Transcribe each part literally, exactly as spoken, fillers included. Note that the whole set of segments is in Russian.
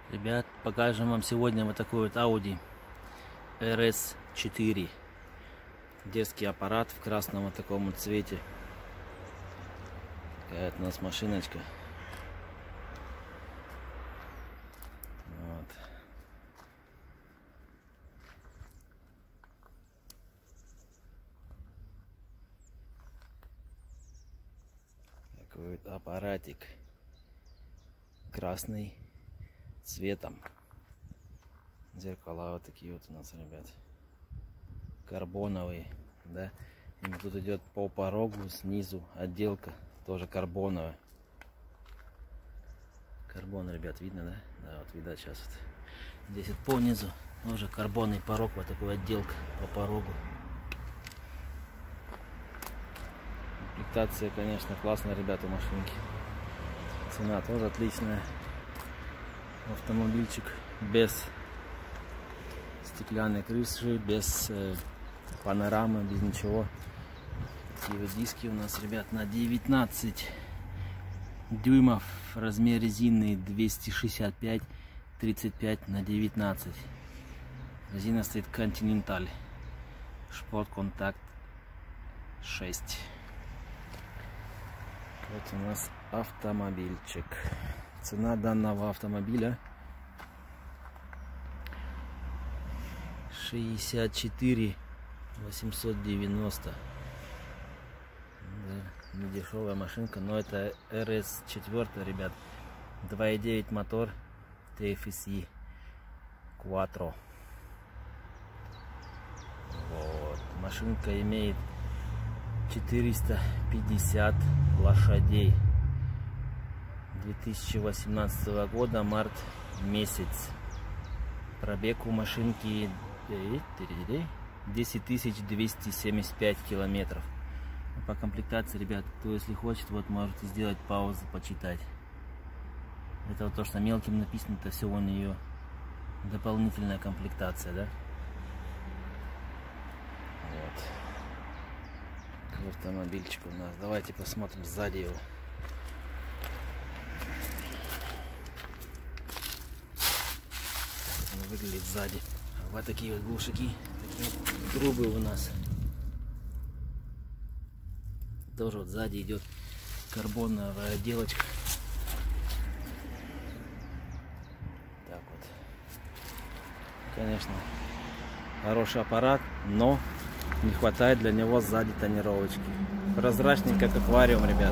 Ребят, покажем вам сегодня вот такой вот Audi эр эс четыре. Детский аппарат в красном вот таком вот цвете. Такая вот у нас машиночка. Вот. Такой вот аппаратик. Красный цветом. Зеркала вот такие вот у нас, ребят. Карбоновые, да. И тут идет по порогу снизу отделка тоже карбоновая. Карбон, ребят, видно, да? Да, вот видать сейчас вот. Здесь вот по низу тоже карбонный порог, вот такой отделка по порогу. Комплектация, конечно, классная, ребята, машинки. Цена тоже отличная. Автомобильчик без стеклянной крыши, без э, панорамы, без ничего. Такие вот диски у нас, ребят, на девятнадцать дюймов. Размер резины двести шестьдесят пять тридцать пять на девятнадцать. Резина стоит Continental. Шпорт контакт шесть. Вот у нас автомобильчик. Цена данного автомобиля шестьдесят четыре восемьсот девяносто. Да, не дешевая машинка, но это эр эс четыре, ребят. два и девять мотор, ти эф эс и Quattro. Вот. Машинка имеет четыреста пятьдесят лошадей. две тысячи восемнадцатого года, март месяц. Пробег у машинки десять тысяч двести семьдесят пять километров. По комплектации, ребят, кто если хочет, вот можете сделать паузу, почитать. Это вот то, что мелким написано, это все у нее дополнительная комплектация, да? Вот. Такой автомобильчик у нас. Давайте посмотрим сзади его. Выглядит сзади. Вот такие вот глушаки, такие вот трубы у нас. Тоже вот сзади идет карбоновая отделочка. Так вот. Конечно, хороший аппарат, но не хватает для него сзади тонировочки. Прозрачный, как аквариум, ребят.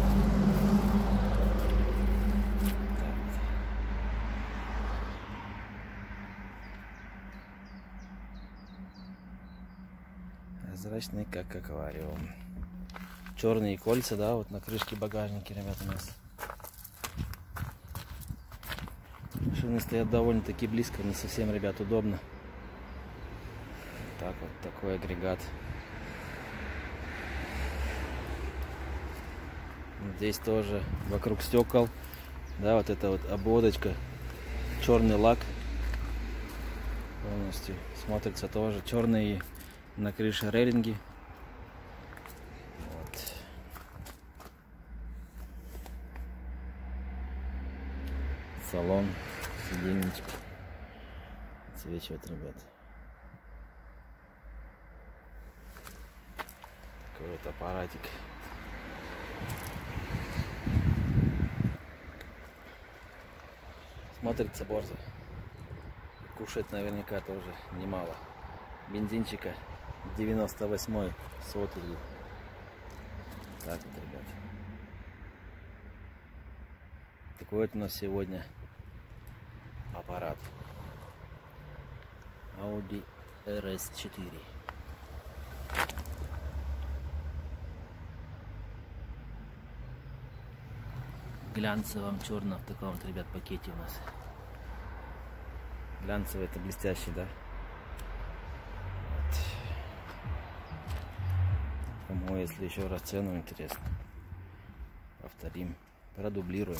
Прозрачный, как аквариум. Черные кольца, да, вот на крышке багажника, ребята, у нас. Машины стоят довольно-таки близко, не совсем, ребят, удобно. Так вот, такой агрегат. Здесь тоже вокруг стекол, да, вот эта вот обводочка, черный лак полностью смотрится тоже, черные на крыше рейлинги. Вот. Салон, сиденьечко отсвечивает, ребят. Такой вот аппаратик. Смотрится борзо. Кушает наверняка тоже немало. Бензинчика девяносто восьмой сотый. Так вот, ребят. Такой вот у нас сегодня аппарат. Audi эр эс четыре. Глянцевом черном в таком вот, ребят, пакете у нас. Глянцевый — это блестящий, да? Вот. Кому, если еще раз цену интересно, повторим, продублируем.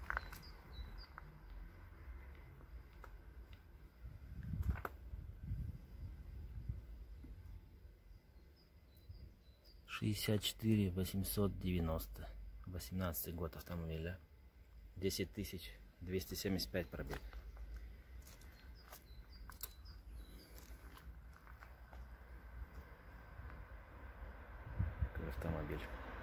шестьдесят четыре восемьсот девяносто. восемнадцатый год автомобиля. десять тысяч двести семьдесят пять пробег. автомобиль.